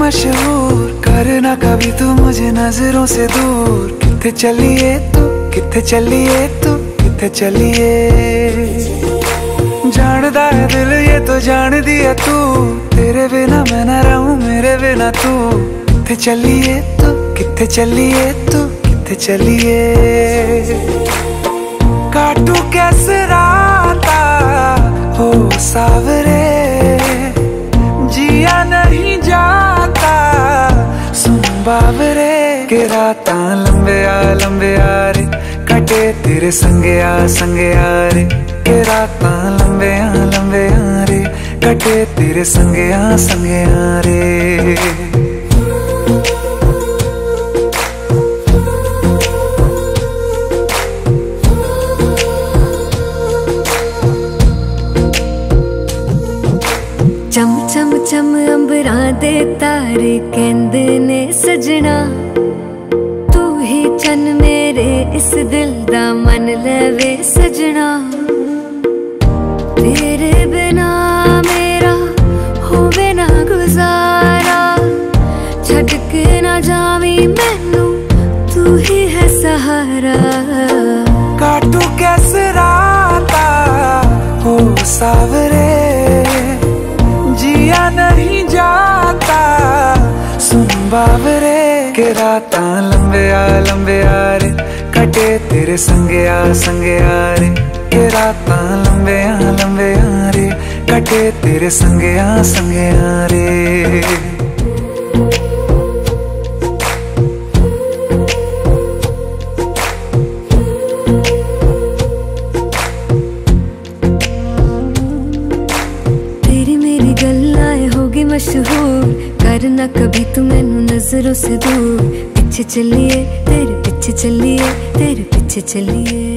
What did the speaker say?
मशहूर, करना कभी तू मुझे नजरों से दूर। किथे चलिए तू, किथे चलिए तू, किथे चलिए। जानदा है दिल ये तो जान दिया तू, तेरे बिना मैं ना रहूं मेरे बिना तू। किथे चलिए तू, किथे चलिए तू, किथे चलिए। काटू कैसे राता हो सावरे, जिया नहीं जाता सुन बाबरे। के राता लंबे आ रे, कटे तेरे संगे आ रे। के राता लंबे आ रे, कटे तेरे संगे आ रे। चम चम चम अंबरां दे तारे कहंदे ने सजना, तू ही चन मेरे इस दिल दा मन लवे सजना। तेरे बिना मेरा होवे ना गुजारा, छड़ के ना जावी मैनू तू ही है सहारा। काटू कैसे राता हो सावरे, जिया नहीं जाता सुन बाबरे। के राता लंबे आ रे, कटे तेरे संगे आ रे। के राता लंबे आ रे, कटे तेरे संगे आ रे। मशहूर, करना कभी तू मैनू नजरों से दूर। पीछे चलिए तेरे पीछे चलिए, तेरे पीछे चलिए।